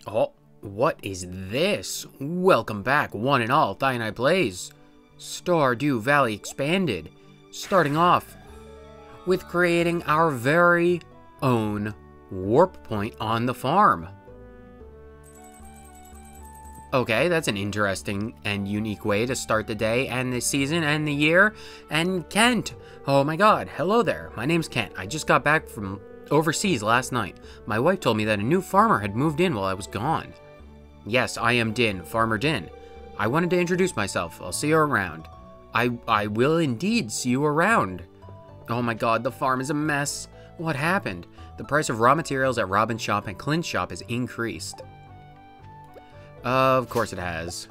Oh, what is this? Welcome back, one and all, DaisyNiko Plays. Stardew Valley Expanded. Starting off with creating our very own warp point on the farm. Okay, that's an interesting and unique way to start the day and the season and the year. And Kent, oh my god, hello there. My name's Kent. I just got back from overseas last night. My wife told me that a new farmer had moved in while I was gone. Yes, I am Din, Farmer Din. I wanted to introduce myself. I'll see you around. I will indeed see you around. Oh my god, the farm is a mess. What happened? The price of raw materials at Robin's shop and Clint's shop has increased. Of course it has.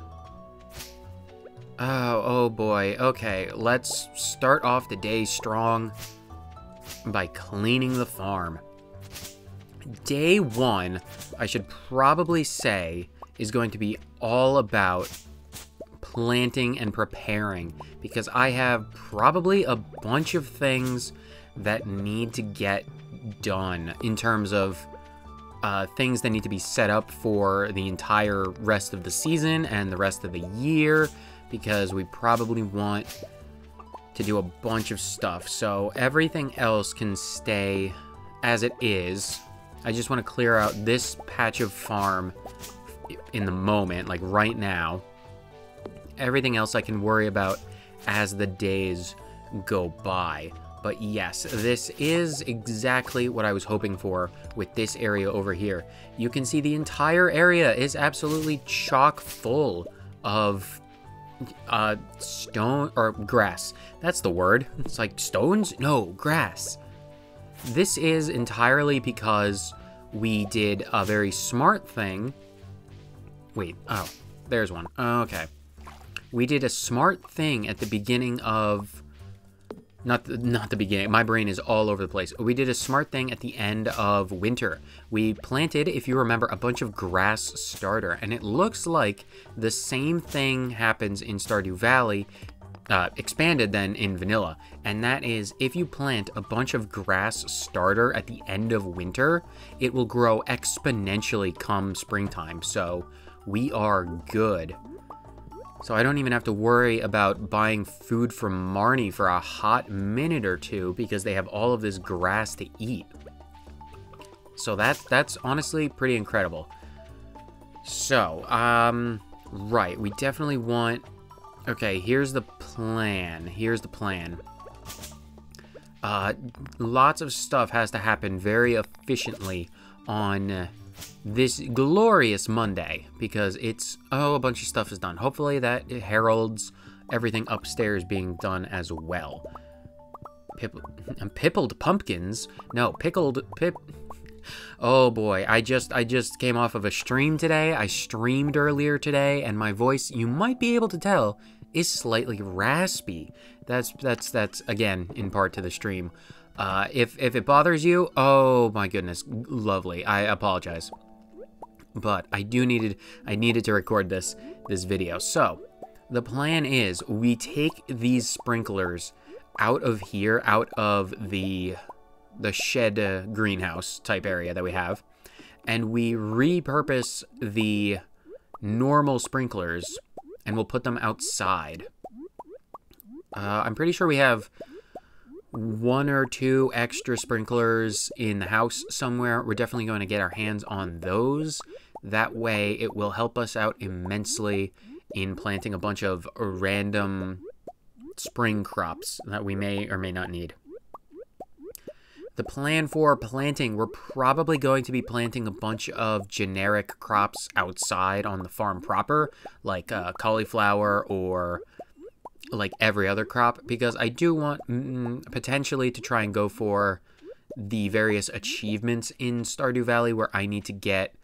Oh boy. Okay, let's start off the day strong by cleaning the farm. Day one, I should probably say, is going to be all about planting and preparing, because I have probably a bunch of things that need to get done in terms of things that need to be set up for the entire rest of the season and the rest of the year, because we probably want to do a bunch of stuff. So everything else can stay as it is. I just want to clear out this patch of farm in the moment, like right now. Everything else I can worry about as the days go by. But yes, this is exactly what I was hoping for with this area over here. You can see the entire area is absolutely chock full of stone or grass. That's the word. It's like stones? No, grass. This is entirely because we did a very smart thing. Wait, oh, there's one. Okay. We did a smart thing at the beginning of... Not the beginning. My brain is all over the place. We did a smart thing at the end of winter. We planted, if you remember, a bunch of grass starter, and it looks like the same thing happens in Stardew Valley, expanded then in vanilla. And that is, if you plant a bunch of grass starter at the end of winter, it will grow exponentially come springtime. So we are good. So I don't even have to worry about buying food from Marnie for a hot minute or two, because they have all of this grass to eat. So that's honestly pretty incredible. So, right, we definitely want... Okay, here's the plan. Here's the plan. Lots of stuff has to happen very efficiently on... this glorious Monday, because it's, a bunch of stuff is done. Hopefully that heralds everything upstairs being done as well. Pickled pumpkins? No, oh boy, I just came off of a stream today. I streamed earlier today, and my voice, you might be able to tell, is slightly raspy. That's again, in part to the stream. If it bothers you, oh my goodness, lovely. I apologize, but I needed to record this video. So the plan is we take these sprinklers out of here, out of the shed greenhouse type area that we have, and we repurpose the normal sprinklers, and we'll put them outside. I'm pretty sure we have one or two extra sprinklers in the house somewhere. We're definitely going to get our hands on those. That way it will help us out immensely in planting a bunch of random spring crops that we may or may not need. The plan for planting, we're probably going to be planting a bunch of generic crops outside on the farm proper, like cauliflower or like every other crop, because I do want potentially to try and go for the various achievements in Stardew Valley where I need to get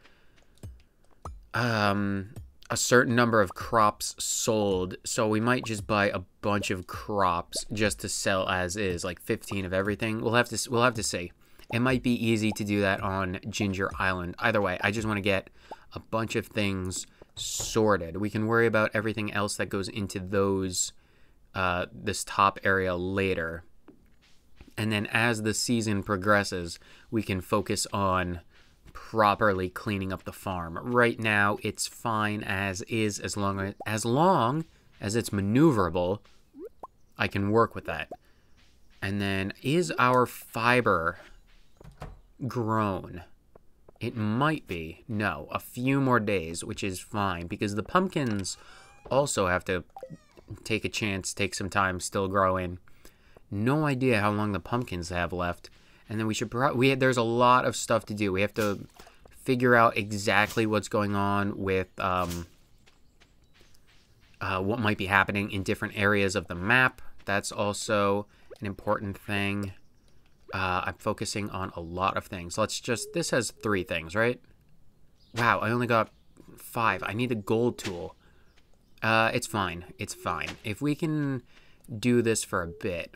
a certain number of crops sold. So we might just buy a bunch of crops just to sell as is, like 15 of everything. We'll have to see. It might be easy to do that on Ginger Island. Either way, I just want to get a bunch of things sorted. We can worry about everything else that goes into those this top area later. And then as the season progresses, we can focus on properly cleaning up the farm. Right now, it's fine as is, as long as it's maneuverable. I can work with that. And then, is our fiber grown? It might be. No, a few more days, which is fine, because the pumpkins also have to take a chance, take some time, still growing. No idea how long the pumpkins have left. And then we should there's a lot of stuff to do. We have to figure out exactly what's going on with what might be happening in different areas of the map. That's also an important thing. I'm focusing on a lot of things. This has 3 things, right? Wow, I only got 5. I need a gold tool. It's fine. It's fine. If we can do this for a bit.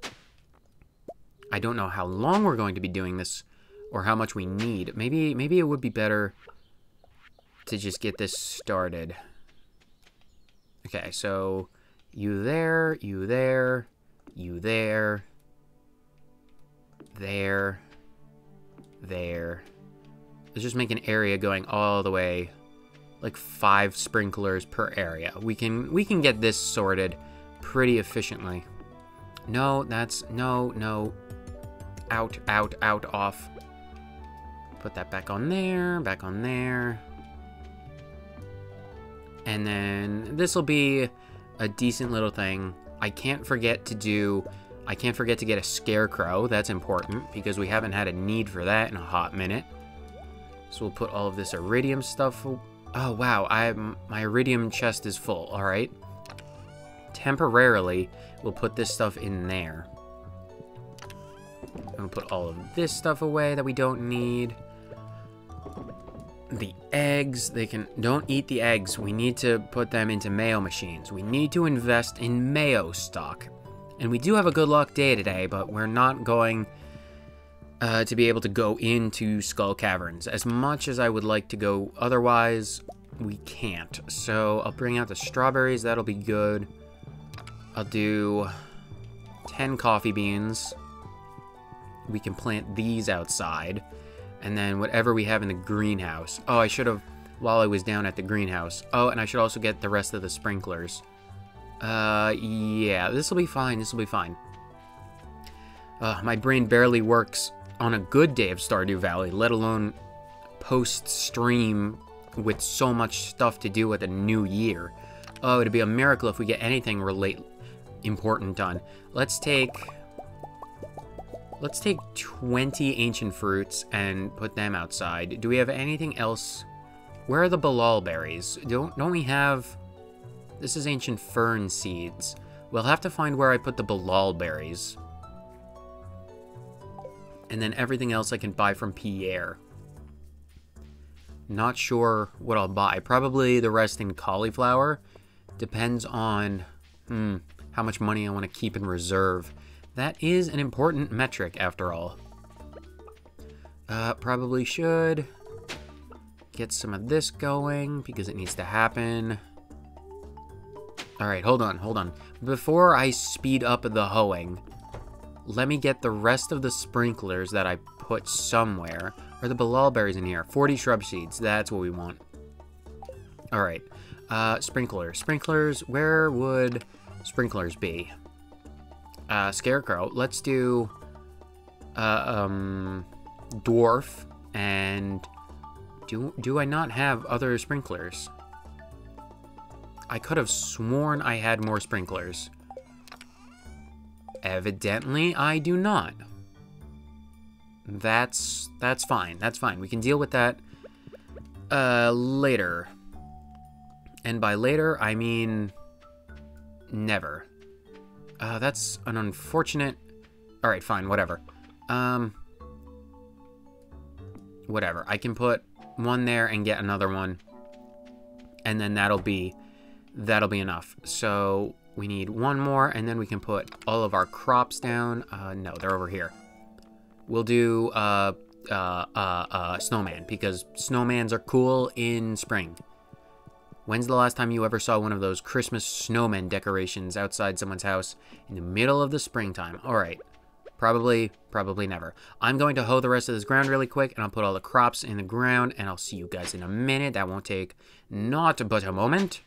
I don't know how long we're going to be doing this or how much we need. Maybe it would be better to just get this started. Okay, so you there, you there, you there, there, there. Let's just make an area going all the way, like 5 sprinklers per area. We can get this sorted pretty efficiently. No, no. Out, off. Put that back on there, And then this will be a decent little thing. I can't forget to get a scarecrow. That's important because we haven't had a need for that in a hot minute. So we'll put all of this iridium stuff. Oh, wow. My iridium chest is full. All right. Temporarily, we'll put this stuff in there. I'm gonna put all of this stuff away that we don't need. The eggs, don't eat the eggs. We need to put them into mayo machines. We need to invest in mayo stock. And we do have a good luck day today, but we're not going to be able to go into Skull Caverns. As much as I would like to go otherwise, we can't. So I'll bring out the strawberries, that'll be good. I'll do 10 coffee beans. We can plant these outside. And then whatever we have in the greenhouse. Oh, I should have, while I was down at the greenhouse. Oh, and I should also get the rest of the sprinklers. Yeah, this will be fine. My brain barely works on a good day of Stardew Valley, let alone post-stream with so much stuff to do with a new year. Oh, it'd be a miracle if we get anything important done. Let's take 20 ancient fruits and put them outside. Do we have anything else? Where are the balal berries? Don't we have... This is ancient fern seeds. We'll have to find where I put the balal berries. And then everything else I can buy from Pierre. Not sure what I'll buy. Probably the rest in cauliflower. Depends on how much money I want to keep in reserve. That is an important metric, after all. Probably should get some of this going, because it needs to happen. Alright, hold on. Before I speed up the hoeing, let me get the rest of the sprinklers that I put somewhere. Are the balal berries in here? 40 shrub seeds, that's what we want. Alright, sprinklers. Sprinklers, where would sprinklers be? Scarecrow. Let's do dwarf, and do I not have other sprinklers? I could have sworn I had more sprinklers. Evidently, I do not. That's fine. That's fine. We can deal with that later. And by later, I mean never. That's an unfortunate... Alright, fine, whatever. Whatever. I can put one there and get another one. And then that'll be enough. So we need one more, and then we can put all of our crops down. No, they're over here. We'll do snowman, because snowmans are cool in spring. When's the last time you ever saw one of those Christmas snowman decorations outside someone's house in the middle of the springtime? All right. Probably never. I'm going to hoe the rest of this ground really quick, and I'll put all the crops in the ground, and I'll see you guys in a minute. That won't take not but a moment.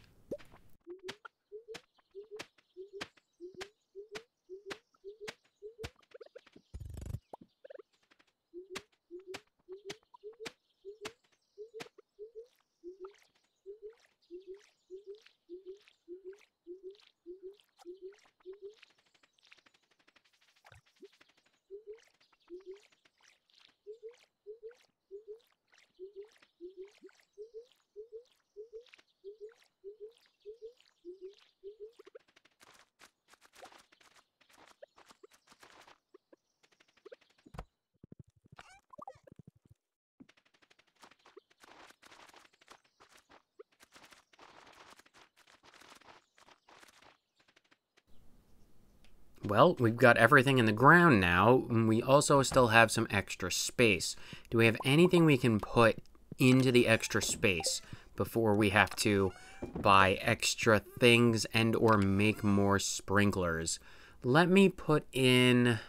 Well, we've got everything in the ground now, and we also still have some extra space. Do we have anything we can put into the extra space before we have to buy extra things and or make more sprinklers? Let me put in...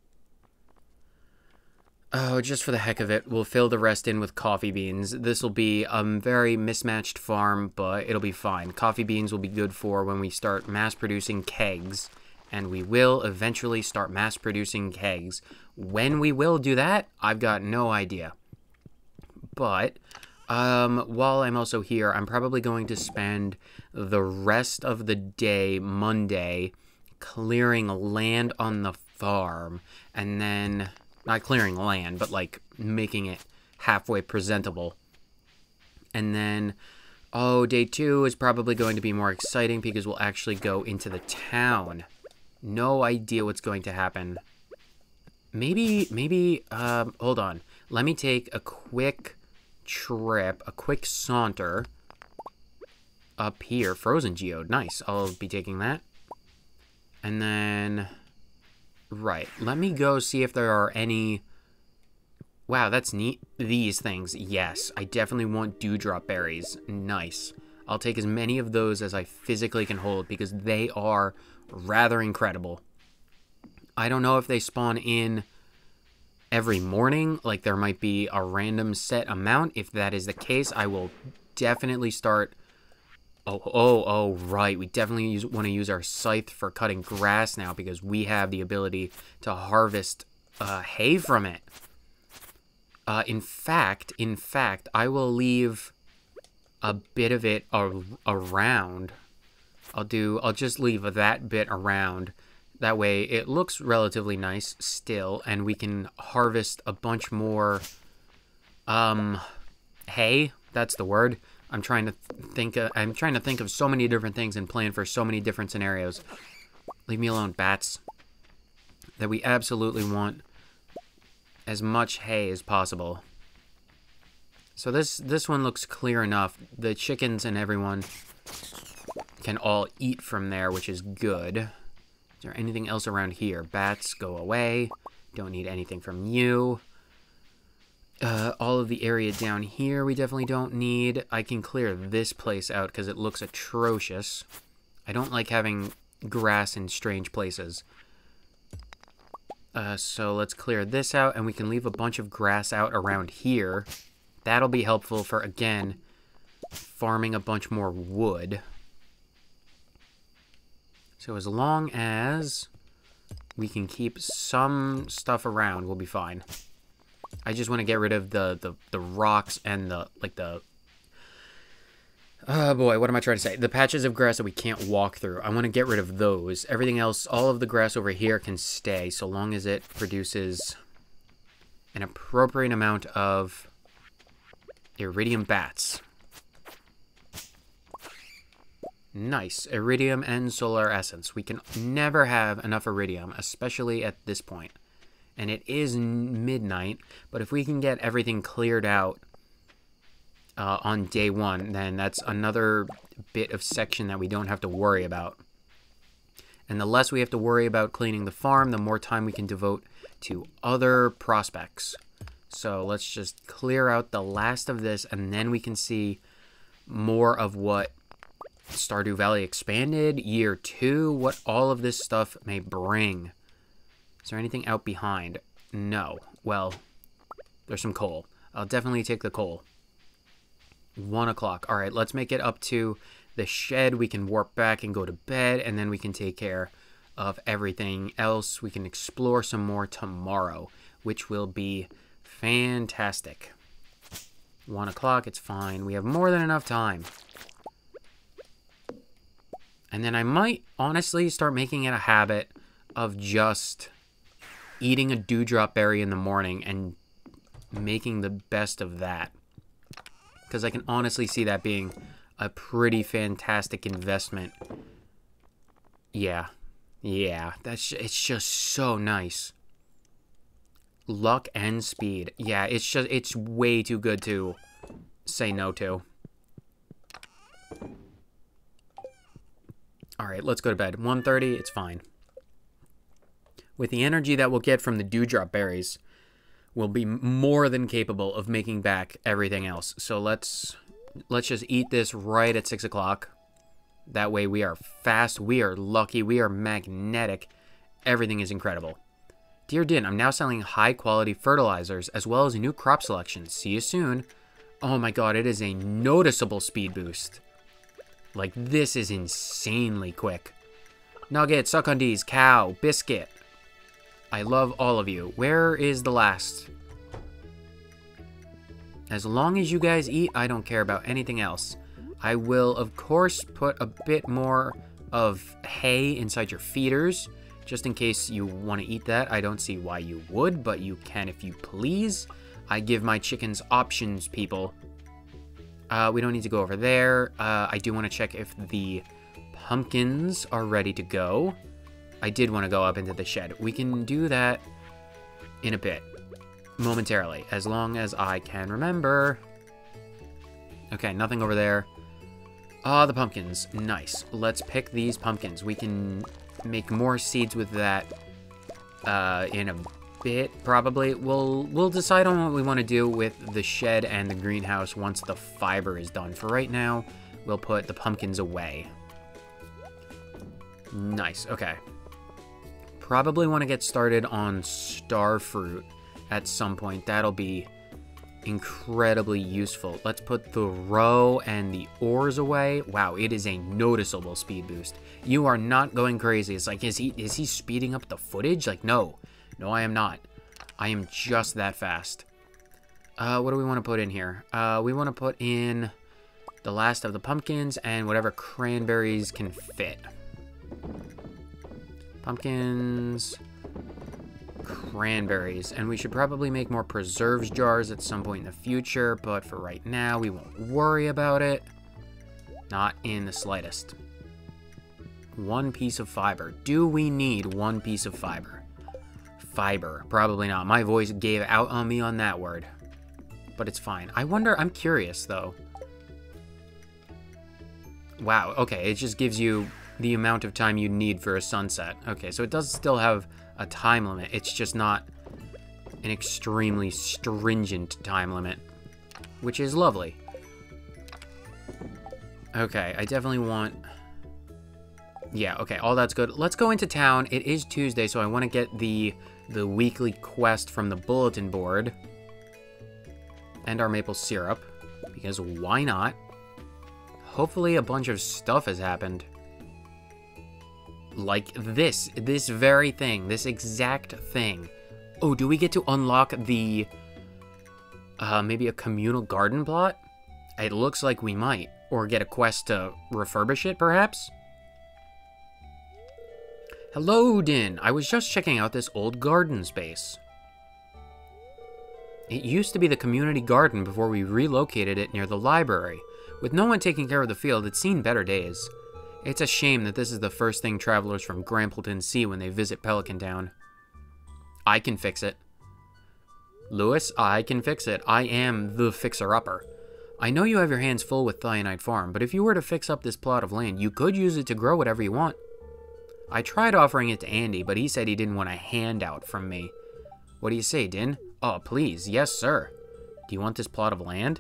Oh, just for the heck of it, we'll fill the rest in with coffee beans. This will be a very mismatched farm, but it'll be fine. Coffee beans will be good for when we start mass-producing kegs. And we will eventually start mass-producing kegs. When we will do that, I've got no idea. But while I'm also here, I'm probably going to spend the rest of the day, Monday, clearing land on the farm. And then, not clearing land, but like making it halfway presentable. And then, day 2 is probably going to be more exciting because we'll actually go into the town. No idea what's going to happen. Maybe, hold on. Let me take a quick trip, a quick saunter up here. Frozen geode, nice. I'll be taking that. And then, right, let me go see if there are any... Wow, that's neat. These things, yes. I definitely want dewdrop berries. Nice. I'll take as many of those as I physically can hold because they are rather incredible. I don't know if they spawn in every morning, like there might be a random set amount. If that is the case, I will definitely start... Oh, right. We definitely want to use our scythe for cutting grass now because we have the ability to harvest hay from it. In fact, I will leave a bit of it around. I'll just leave that bit around. That way it looks relatively nice still, and we can harvest a bunch more hay. That's the word. I'm trying to think of so many different things and plan for so many different scenarios. Leave me alone, bats. That we absolutely want as much hay as possible. So this one looks clear enough. The chickens and everyone can all eat from there, which is good. Is there anything else around here? Bats, go away. Don't need anything from you. All of the area down here we definitely don't need. I can clear this place out because it looks atrocious. I don't like having grass in strange places. So let's clear this out, and we can leave a bunch of grass out around here. That'll be helpful for, again, farming a bunch more wood. So as long as we can keep some stuff around, we'll be fine. I just want to get rid of the rocks and the oh boy, what am I trying to say? The patches of grass that we can't walk through. I want to get rid of those. Everything else, all of the grass over here can stay so long as it produces an appropriate amount of iridium bats. Nice. Iridium and solar essence. We can never have enough iridium, especially at this point. And it is midnight, but if we can get everything cleared out on day 1, then that's another bit of section that we don't have to worry about. And the less we have to worry about cleaning the farm, the more time we can devote to other prospects. So let's just clear out the last of this, and then we can see more of what Stardew Valley Expanded, Year 2, what all of this stuff may bring. Is there anything out behind? No. Well, there's some coal. I'll definitely take the coal. 1 o'clock. All right, let's make it up to the shed. We can warp back and go to bed, and then we can take care of everything else. We can explore some more tomorrow, which will be fantastic. 1 o'clock, it's fine. We have more than enough time. And then I might honestly start making it a habit of just eating a dewdrop berry in the morning and making the best of that. Because I can honestly see that being a pretty fantastic investment. Yeah. Yeah, it's just so nice. Luck and speed. Yeah, it's way too good to say no to. All right, let's go to bed. 1:30, it's fine. With the energy that we'll get from the dewdrop berries, we'll be more than capable of making back everything else. So let's just eat this right at 6 o'clock. That way we are fast, we are lucky, we are magnetic. Everything is incredible. Dear Din, I'm now selling high-quality fertilizers as well as new crop selections. See you soon. Oh my god, it is a noticeable speed boost. Like, this is insanely quick. Nugget, Suckundies, Cow, Biscuit. I love all of you. Where is the last? As long as you guys eat, I don't care about anything else. I will, of course, put a bit more of hay inside your feeders, just in case you want to eat that. I don't see why you would, but you can if you please. I give my chickens options, people. We don't need to go over there. I do want to check if the pumpkins are ready to go. I did want to go up into the shed. We can do that in a bit, momentarily, as long as I can remember. Okay, nothing over there. Ah, the pumpkins. Nice. Let's pick these pumpkins. We can make more seeds with that in a bit, probably. We'll decide on what we want to do with the shed and the greenhouse once the fiber is done. For right now, we'll put the pumpkins away. Nice. Okay. Probably want to get started on starfruit at some point. That'll be incredibly useful. Let's put the roe and the ores away. Wow, it is a noticeable speed boost. You are not going crazy. It's like, is he speeding up the footage? Like, no. No, I am not. I am just that fast. What do we want to put in here? We want to put in the last of the pumpkins and whatever cranberries can fit. Pumpkins, cranberries, and we should probably make more preserves jars at some point in the future, but for right now, we won't worry about it. Not in the slightest. 1 piece of fiber. Do we need 1 piece of fiber? Fiber. Probably not. My voice gave out on me on that word. But it's fine. I wonder, I'm curious, though. Wow, okay, it just gives you the amount of time you need for a sunset. Okay, so it does still have a time limit. It's just not an extremely stringent time limit, which is lovely. Okay, I definitely want... Yeah, okay, all that's good. Let's go into town. It is Tuesday, so I want to get the weekly quest from the bulletin board. And our maple syrup, because why not? Hopefully a bunch of stuff has happened. Like this very thing, this exact thing. Oh, do we get to unlock the, maybe a communal garden plot? It looks like we might. Or get a quest to refurbish it, perhaps? Hello, Din. I was just checking out this old garden space. It used to be the community garden before we relocated it near the library. With no one taking care of the field, it's seen better days. It's a shame that this is the first thing travelers from Grampleton see when they visit Pelican Town. I can fix it. Lewis, I can fix it. I am the fixer-upper. I know you have your hands full with Thionite Farm, but if you were to fix up this plot of land, you could use it to grow whatever you want. I tried offering it to Andy, but he said he didn't want a handout from me. What do you say, Din? Oh, please. Yes, sir. Do you want this plot of land?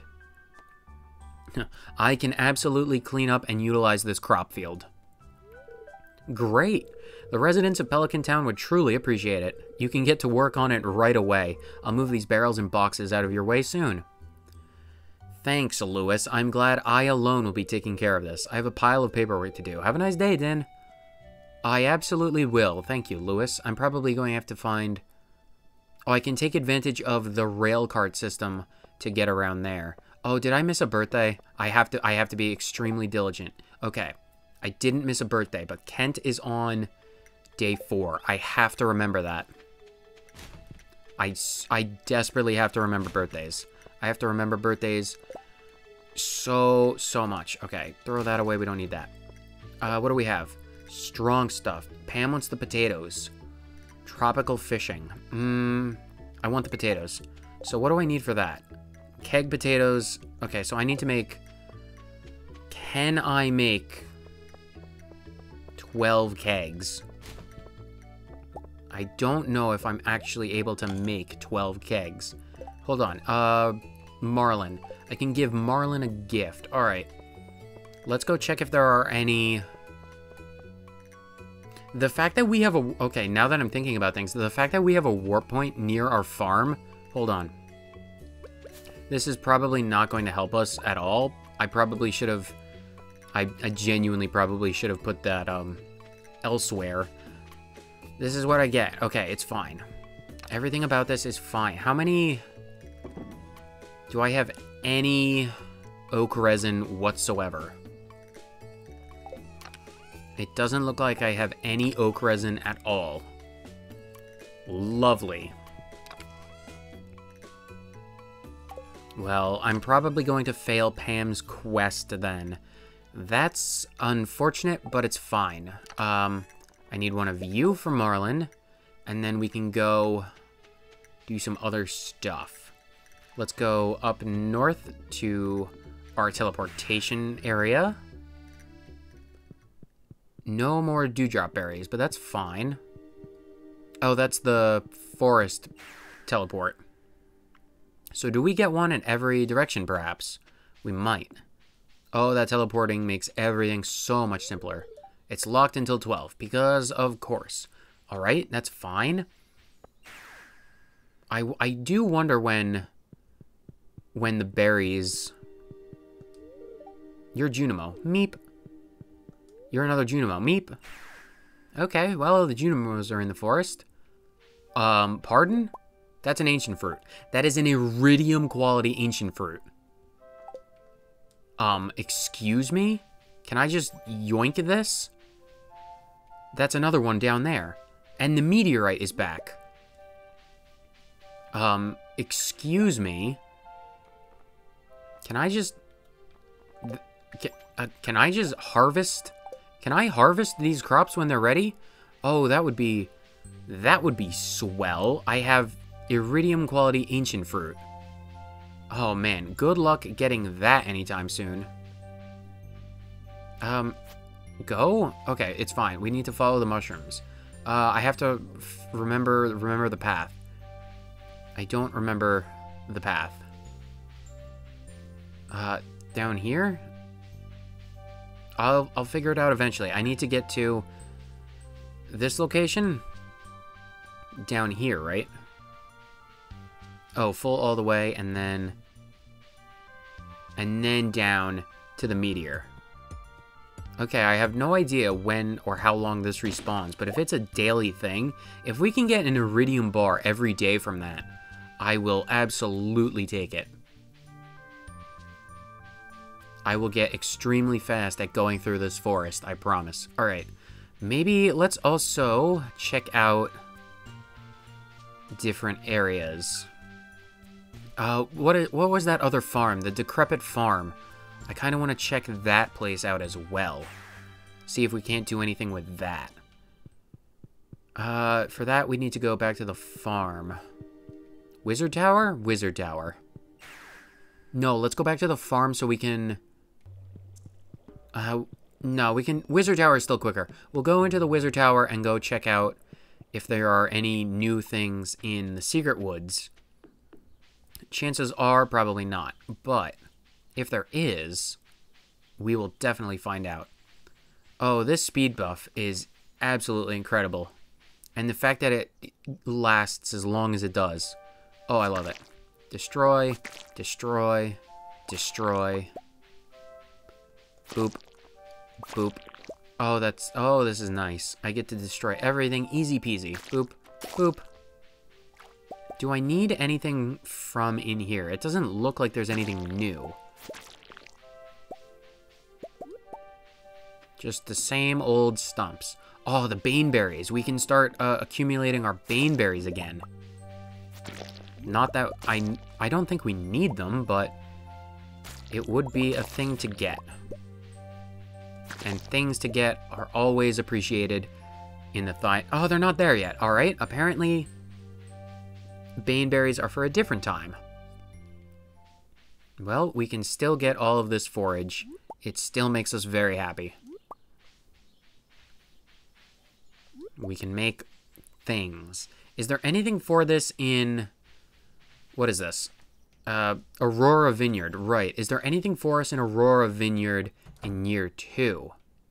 I can absolutely clean up and utilize this crop field. Great. The residents of Pelican Town would truly appreciate it. You can get to work on it right away. I'll move these barrels and boxes out of your way soon. Thanks, Lewis. I'm glad I alone will be taking care of this. I have a pile of paperwork to do. Have a nice day, Din. I absolutely will. Thank you, Lewis. I'm probably going to have to find... Oh, I can take advantage of the rail cart system to get around there. Oh, did I miss a birthday? I have to be extremely diligent. Okay. I didn't miss a birthday, but Kent is on day 4. I have to remember that. I desperately have to remember birthdays. I have to remember birthdays so much. Okay, throw that away. We don't need that. What do we have? Strong stuff. Pam wants the potatoes. Tropical fishing. I want the potatoes. So what do I need for that? Keg potatoes. Okay, so I need to make... Can I make 12 kegs? I don't know if I'm actually able to make 12 kegs. Hold on. Marlin. I can give Marlin a gift. Alright. Let's go check if there are any... The fact that we have a... Okay, now that I'm thinking about things, the fact that we have a warp point near our farm... Hold on. This is probably not going to help us at all. I probably should have... I genuinely probably should have put that, elsewhere. This is what I get. Okay, it's fine. Everything about this is fine. How many... Do I have any oak resin whatsoever? It doesn't look like I have any oak resin at all. Lovely. Well, I'm probably going to fail Pam's quest then. That's unfortunate, but it's fine. I need one of you for Marlin, and then we can go do some other stuff. Let's go up north to our teleportation area. No more dewdrop berries, but that's fine. Oh, that's the forest teleport. So do we get one in every direction, perhaps? We might. Oh, that teleporting makes everything so much simpler. It's locked until 12, because of course. Alright, that's fine. I do wonder when the berries... You're Junimo. Meep. You're another Junimo. Meep. Okay, well, the Junimos are in the forest. Pardon? That's an ancient fruit. That is an iridium quality ancient fruit. Excuse me? Can I just yoink this? That's another one down there. And the meteorite is back. Excuse me? Can I just... Can I just harvest... Can I harvest these crops when they're ready? Oh, that would be swell. I have iridium quality ancient fruit. Oh man, good luck getting that anytime soon. Go? Okay, it's fine. We need to follow the mushrooms. I have to remember the path. I don't remember the path. Down here? I'll figure it out eventually. I need to get to this location down here, right? Oh, full all the way, and then down to the meteor. Okay, I have no idea when or how long this respawns, but if it's a daily thing, if we can get an iridium bar every day from that, I will absolutely take it. I will get extremely fast at going through this forest, I promise. Alright, maybe let's also check out different areas. What was that other farm? The decrepit farm. I kind of want to check that place out as well. See if we can't do anything with that. For that, we need to go back to the farm. Wizard Tower? Wizard Tower. No, let's go back to the farm so we can... no, we can... Wizard Tower is still quicker. We'll go into the Wizard Tower and go check out if there are any new things in the Secret Woods. Chances are probably not, but if there is, we will definitely find out. Oh, this speed buff is absolutely incredible. And the fact that it lasts as long as it does. Oh, I love it. Destroy, destroy, destroy. Boop, boop. Oh, this is nice. I get to destroy everything. Easy peasy. Boop, boop. Do I need anything from in here? It doesn't look like there's anything new. Just the same old stumps. Oh, the baneberries. We can start accumulating our baneberries again. Not that I don't think we need them, but it would be a thing to get. And things to get are always appreciated in the Oh, they're not there yet. All right. Apparently, baneberries are for a different time. Well, we can still get all of this forage. It still makes us very happy. We can make things. Is there anything for this in... What is this? Aurora Vineyard. Right. Is there anything for us in Aurora Vineyard in year 2?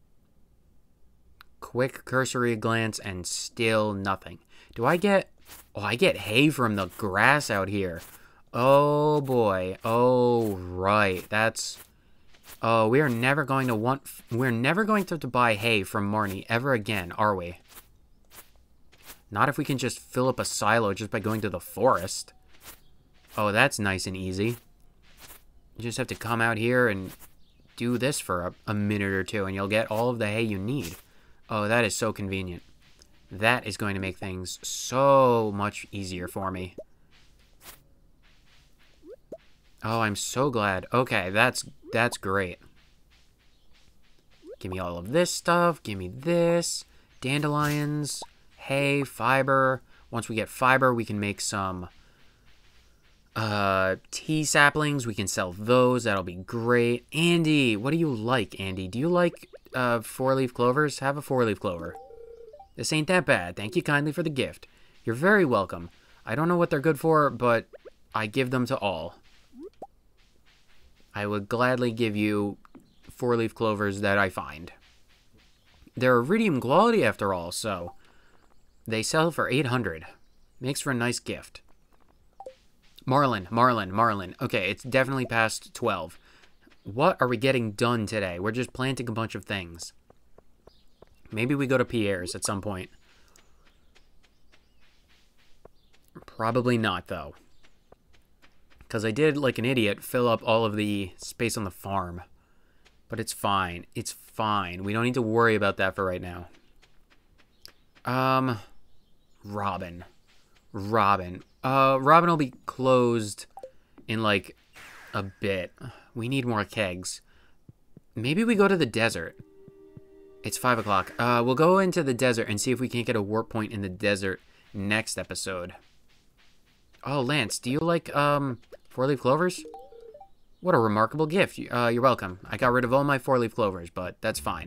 Quick cursory glance and still nothing. Do I get... Oh, I get hay from the grass out here. Oh, boy. Oh, right. That's... Oh, we are never going to want... We're never going to buy hay from Marnie ever again, are we? Not if we can just fill up a silo just by going to the forest. Oh, that's nice and easy. You just have to come out here and do this for a minute or two, and you'll get all of the hay you need. Oh, that is so convenient. That is going to make things so much easier for me. Oh, I'm so glad. Okay, that's great. Give me all of this stuff. Give me this. Dandelions, hay, fiber. Once we get fiber, we can make some tea saplings. We can sell those. That'll be great. Andy, what do you like, Andy? Do you like 4-leaf clovers? Have a 4-leaf clover. This ain't that bad. Thank you kindly for the gift. You're very welcome. I don't know what they're good for, but I give them to all. I would gladly give you 4-leaf clovers that I find. They're iridium quality after all, so they sell for 800. Makes for a nice gift. Marlin. Okay, it's definitely past 12. What are we getting done today? We're just planting a bunch of things. Maybe we go to Pierre's at some point. Probably not, though. Because I did, like an idiot, fill up all of the space on the farm. But it's fine. It's fine. We don't need to worry about that for right now. Robin. Robin will be closed in, like, a bit. We need more kegs. Maybe we go to the desert. It's 5 o'clock. We'll go into the desert and see if we can't get a warp point in the desert next episode. Oh, Lance, do you like, 4-leaf clovers? What a remarkable gift. You're welcome. I got rid of all my 4-leaf clovers, but that's fine.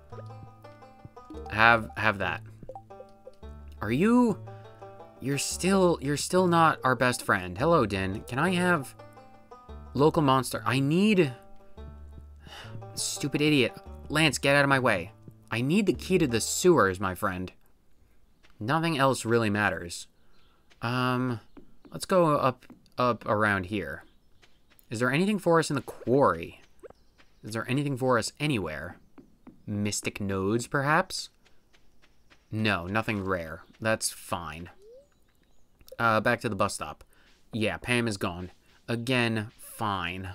Have that. Are you... You're still not our best friend. Hello, Din. Can I have local monster? I need... Stupid idiot. Lance, get out of my way. I need the key to the sewers, my friend. Nothing else really matters. Let's go up around here. Is there anything for us in the quarry? Is there anything for us anywhere? Mystic nodes, perhaps? No, nothing rare. That's fine. Back to the bus stop. Yeah, Pam is gone. Again, fine.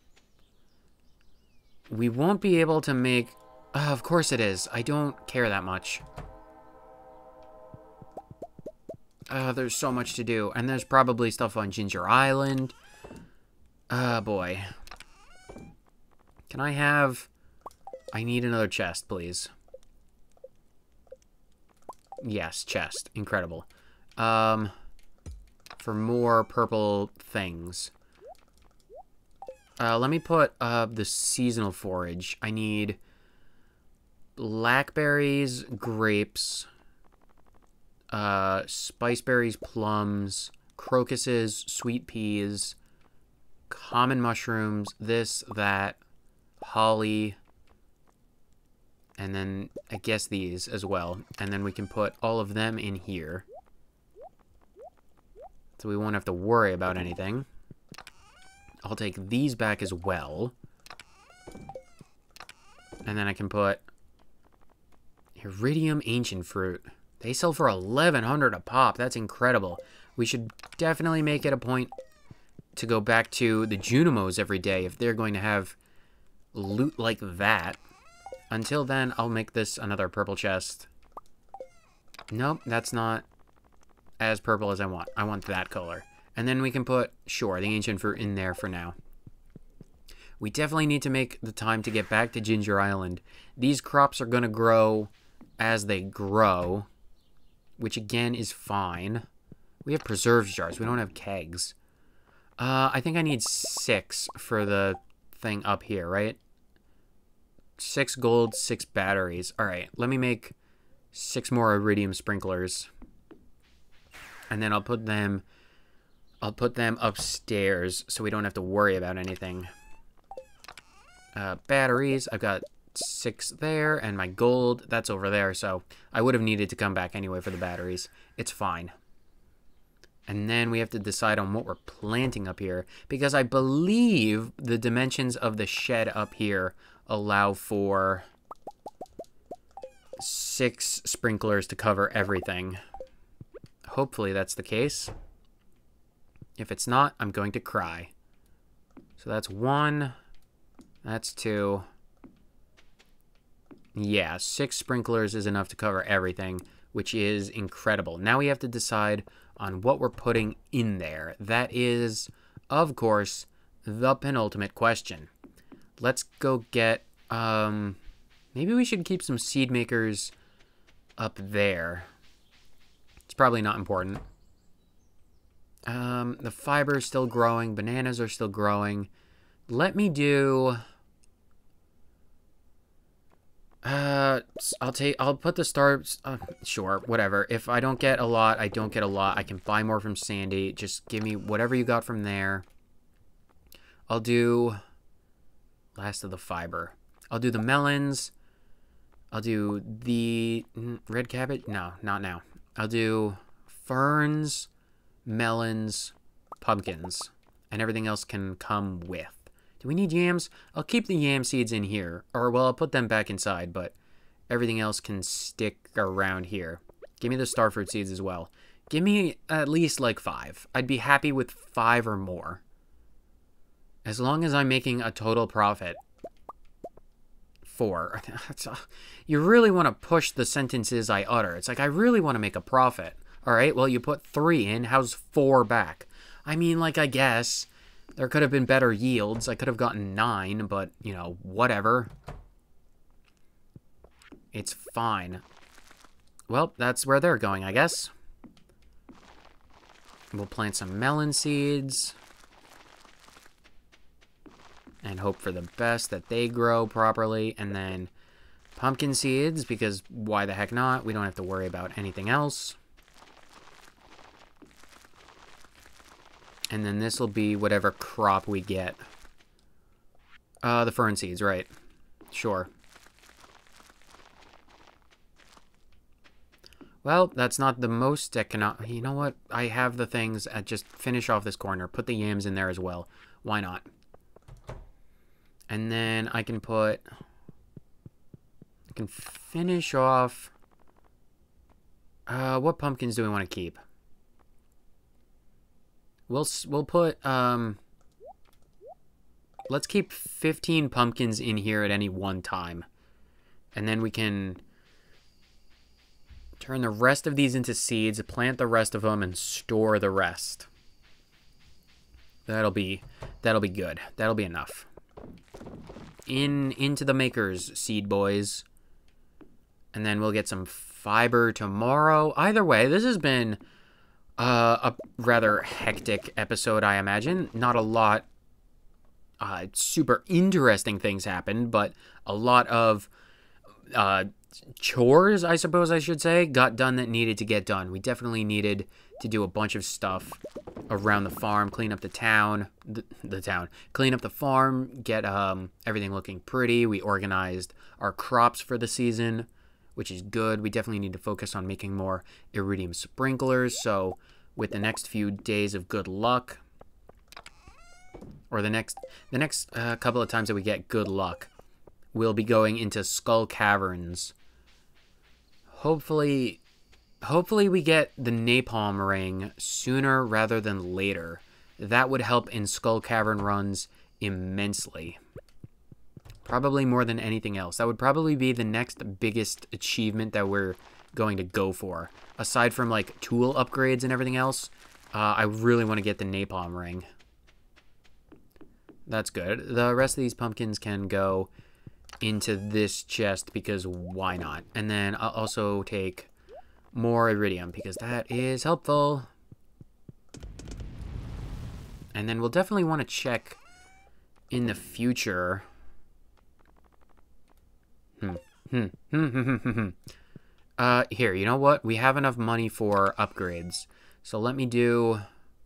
We won't be able to make... of course it is. I don't care that much. There's so much to do. And there's probably stuff on Ginger Island. Boy. Can I have... I need another chest, please. Yes, chest. Incredible. For more purple things. Let me put the seasonal forage. I need blackberries, grapes, spiceberries, plums, crocuses, sweet peas, common mushrooms, this, that, holly, And then, I guess these as well. And then we can put all of them in here. So we won't have to worry about anything. I'll take these back as well. And then I can put Iridium Ancient Fruit. They sell for 1,100 a pop. That's incredible. We should definitely make it a point to go back to the Junimos every day if they're going to have loot like that. Until then, I'll make this another purple chest. Nope, that's not as purple as I want. I want that color. And then we can put, sure, the Ancient Fruit in there for now. We definitely need to make the time to get back to Ginger Island. These crops are going to grow as they grow, which again is fine. We have preserves jars. We don't have kegs. I think I need 6 for the thing up here, right? 6 gold, 6 batteries. All right, let me make 6 more iridium sprinklers. And then I'll put them upstairs so we don't have to worry about anything. Batteries, I've got 6 there, and my gold, that's over there, so I would have needed to come back anyway for the batteries. It's fine. And then we have to decide on what we're planting up here, because I believe the dimensions of the shed up here allow for 6 sprinklers to cover everything. Hopefully that's the case. If it's not, I'm going to cry. So that's 1. That's 2. Yeah, 6 sprinklers is enough to cover everything, which is incredible. Now we have to decide on what we're putting in there. That is, of course, the penultimate question. Let's go get, maybe we should keep some seed makers up there. It's probably not important. The fiber is still growing. Bananas are still growing. Let me do... I'll put the stars, sure, whatever. If I don't get a lot, I don't get a lot. I can buy more from Sandy. Just give me whatever you got from there. I'll do last of the fiber. I'll do the melons. I'll do the red cabbage. No, not now. I'll do ferns, melons, pumpkins, and everything else can come with. Do we need yams? I'll keep the yam seeds in here. Or, well, I'll put them back inside, but everything else can stick around here. Give me the starfruit seeds as well. Give me at least, like, 5. I'd be happy with 5 or more. As long as I'm making a total profit. 4. You really want to push the sentences I utter. It's like, I really want to make a profit. All right, well, you put 3 in. How's 4 back? I mean, like, I guess... There could have been better yields. I could have gotten 9, but, you know, whatever. It's fine. Well, that's where they're going, I guess. We'll plant some melon seeds. And hope for the best that they grow properly. And then pumpkin seeds, because why the heck not? We don't have to worry about anything else. And then this will be whatever crop we get. The fern seeds, right. Sure. Well, that's not the most economic... You know what? I have the things. Just finish off this corner. Put the yams in there as well. Why not? And then I can put... I can finish off... what pumpkins do we want to keep? We'll put, let's keep 15 pumpkins in here at any one time. And then we can turn the rest of these into seeds, plant the rest of them, and store the rest. That'll be good. That'll be enough. Into the makers, seed boys. And then we'll get some fiber tomorrow. Either way, this has been... a rather hectic episode, I imagine. Not a lot super interesting things happened, but a lot of chores, I suppose I should say, got done that needed to get done. We definitely needed to do a bunch of stuff around the farm, clean up the town, clean up the farm, get everything looking pretty. We organized our crops for the season, which is good. We definitely need to focus on making more iridium sprinklers. So with the next few days of good luck, or the next couple of times that we get good luck, we'll be going into Skull Caverns. Hopefully we get the napalm ring sooner rather than later. That would help in Skull Cavern runs immensely. Probably more than anything else. That would probably be the next biggest achievement that we're going to go for. Aside from, like, tool upgrades and everything else, I really want to get the napalm ring. That's good. The rest of these pumpkins can go into this chest because why not? And then I'll also take more iridium because that is helpful. And then we'll definitely want to check in the future. Here, you know what? We have enough money for upgrades. So let me do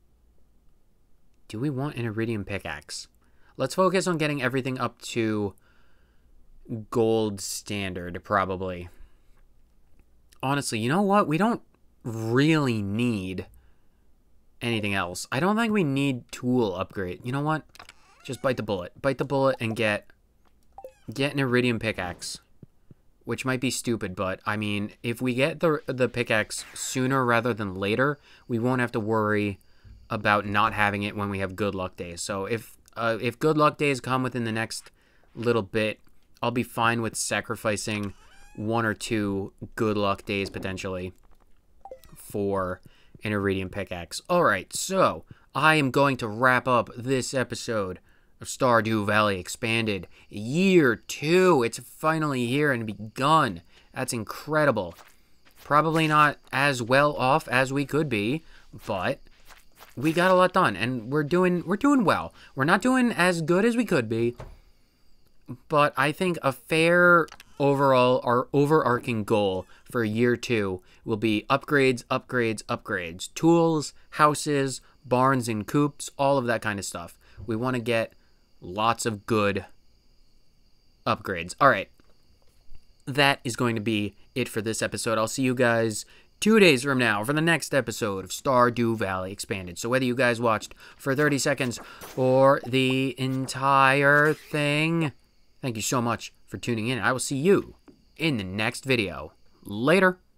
we want an iridium pickaxe? Let's focus on getting everything up to gold standard, probably. Honestly, you know what? We don't really need anything else. I don't think we need tool upgrade. You know what? Just bite the bullet. Bite the bullet and get an iridium pickaxe. Which might be stupid, but, I mean, if we get the pickaxe sooner rather than later, we won't have to worry about not having it when we have good luck days. So if good luck days come within the next little bit, I'll be fine with sacrificing 1 or 2 good luck days, potentially, for an iridium pickaxe. Alright, so, I am going to wrap up this episode of Stardew Valley Expanded. Year 2. It's finally here and begun. That's incredible. Probably not as well off as we could be, but we got a lot done, and we're doing well. We're not doing as good as we could be, but I think a fair overall, our overarching goal for year 2 will be upgrades, upgrades, upgrades. Tools, houses, barns and coops, all of that kind of stuff. We want to get lots of good upgrades. All right. That is going to be it for this episode. I'll see you guys 2 days from now for the next episode of Stardew Valley Expanded. So whether you guys watched for 30 seconds or the entire thing, thank you so much for tuning in. I will see you in the next video. Later.